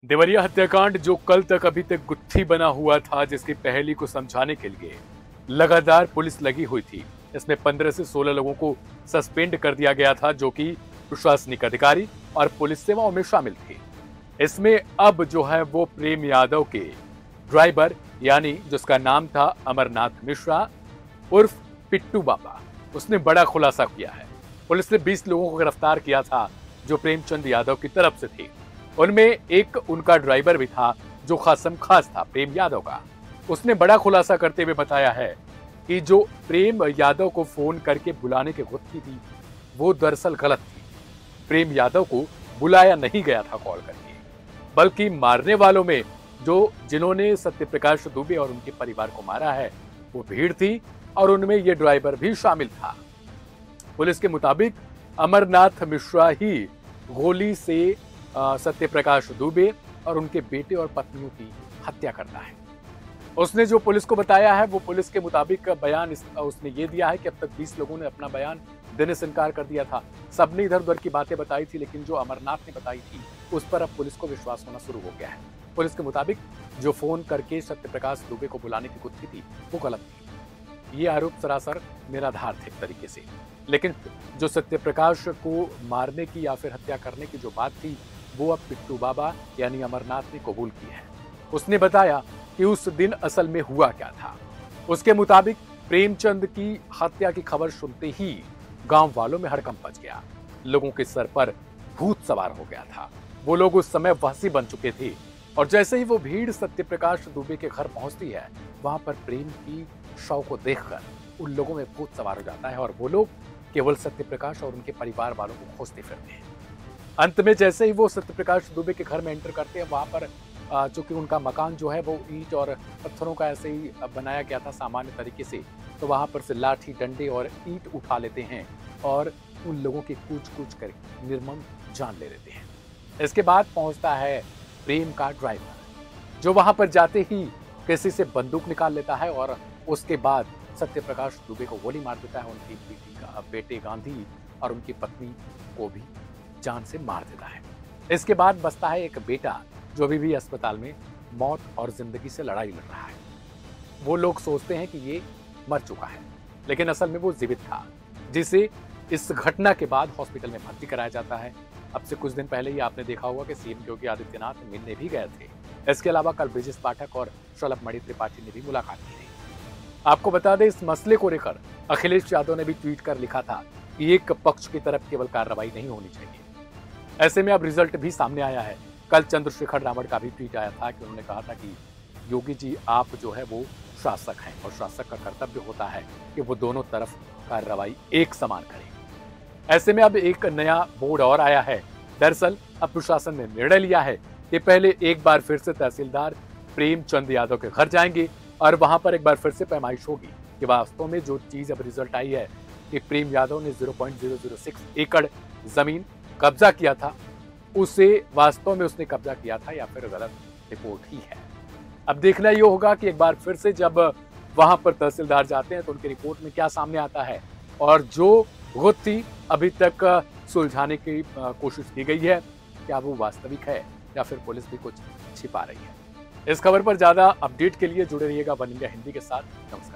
देवरिया हत्याकांड जो कल तक अभी तक गुत्थी बना हुआ था, जिसकी पहेली को समझाने के लिए लगातार पुलिस लगी हुई थी। इसमें 15 से 16 लोगों को सस्पेंड कर दिया गया था, जो कि प्रशासनिक अधिकारी और पुलिस सेवाओं में शामिल थे। इसमें अब जो है वो प्रेम यादव के ड्राइवर यानी जिसका नाम था अमरनाथ मिश्रा उर्फ पिट्टू बाबा, उसने बड़ा खुलासा किया है। पुलिस ने 20 लोगों को गिरफ्तार किया था जो प्रेमचंद यादव की तरफ से थे। उनमें एक उनका ड्राइवर भी था जो खासम खास था प्रेम यादव का। उसने बड़ा खुलासा करते हुए बताया है कि जो प्रेम यादव को फोन करके बुलाने की गुत्थी थी वो दरअसल गलत थी। प्रेम यादव को बुलाया नहीं गया था कॉल करके, बल्कि मारने वालों में जिन्होंने सत्यप्रकाश दुबे और उनके परिवार को मारा है वो भीड़ थी और उनमें ये ड्राइवर भी शामिल था। पुलिस के मुताबिक अमरनाथ मिश्रा ही गोली से सत्यप्रकाश दुबे और उनके बेटे और पत्नियों की हत्या करता है। उसने जो पुलिस को बताया है वो पुलिस के मुताबिक बयान उसने ये दिया है कि अब तक 20 लोगों ने अपना बयान देने से इनकार कर दिया था। सबने इधर उधर की बातें बताई थी, लेकिन जो अमरनाथ ने बताई थी उस पर अब पुलिस को विश्वास होना शुरू हो गया है। पुलिस के मुताबिक जो फोन करके सत्यप्रकाश दुबे को बुलाने की गुत्थी थी वो गलत थी। ये आरोप सरासर निराधार थे एक तरीके से, लेकिन जो सत्यप्रकाश को मारने की या फिर हत्या करने की जो बात थी वो अब पिट्टू बाबा यानी अमरनाथ ने कबूल की है। उसने बताया कि उस दिन असल में हुआ क्या था। उसके मुताबिक प्रेमचंद की हत्या की खबर सुनते ही गांव वालों में हड़कंप मच गया। लोगों के सर पर भूत सवार हो गया था। वो लोग उस समय वहसी बन चुके थे और जैसे ही वो भीड़ सत्यप्रकाश दुबे के घर पहुंचती है, वहां पर प्रेम की शव को देखकर उन लोगों में भूत सवार हो जाता है और वो लोग केवल सत्यप्रकाश और उनके परिवार वालों को खोजते फिरते हैं। अंत में जैसे ही वो सत्यप्रकाश दुबे के घर में एंटर करते हैं, वहां पर चूंकि उनका मकान जो है वो ईंट और पत्थरों का ऐसे ही बनाया गया था सामान्य तरीके से, तो वहां पर से लाठी डंडे और ईंट उठा लेते हैं और उन लोगों की कूच कूच कर निर्मम जान ले लेते हैं। इसके बाद पहुंचता है प्रेम का ड्राइवर, जो वहां पर जाते ही किसी से बंदूक निकाल लेता है और उसके बाद सत्यप्रकाश दुबे को गोली मार देता है। उनकी बेटे गांधी और उनकी पत्नी को भी जान से मार देता है। इसके बाद बचता है एक बेटा जो अभी भी अस्पताल में मौत और जिंदगी से लड़ाई लड़ रहा है। वो लोग सोचते हैं कि ये मर चुका है, लेकिन असल में वो जीवित था, जिसे इस घटना के बाद हॉस्पिटल में भर्ती कराया जाता है। अब से कुछ दिन पहले ही आपने देखा होगा कि सीएम योगी आदित्यनाथ मिलने भी गए थे। इसके अलावा कल ब्रिजेश पाठक और शलभ मणि त्रिपाठी ने भी मुलाकात की थी। आपको बता दें, इस मसले को लेकर अखिलेश यादव ने भी ट्वीट कर लिखा था कि एक पक्ष की तरफ केवल कार्रवाई नहीं होनी चाहिए। ऐसे में अब रिजल्ट भी सामने आया है। कल चंद्रशेखर रावण का भी ट्वीट आया था कि उन्होंने कहा था कि योगी जी आप जो है वो शासक हैं और शासक का कर्तव्य होता है कि वो दोनों तरफ कार्रवाई एक समान करें। ऐसे में अब एक नया बोर्ड और आया है। दरअसल अब प्रशासन ने निर्णय लिया है कि पहले एक बार फिर से तहसीलदार प्रेमचंद यादव के घर जाएंगे और वहां पर एक बार फिर से पैमाइश होगी कि वास्तव में जो चीज अब रिजल्ट आई है कि प्रेम यादव ने 0.006 एकड़ जमीन कब्जा किया था, उसे वास्तव में उसने कब्जा किया था या फिर गलत रिपोर्ट ही है। अब देखना ये होगा कि एक बार फिर से जब वहां पर तहसीलदार जाते हैं तो उनकी रिपोर्ट में क्या सामने आता है और जो गुत्थी अभी तक सुलझाने की कोशिश की गई है क्या वो वास्तविक है या फिर पुलिस भी कुछ छिपा रही है। इस खबर पर ज्यादा अपडेट के लिए जुड़े रहिएगा वन इंडिया हिंदी के साथ। नमस्कार।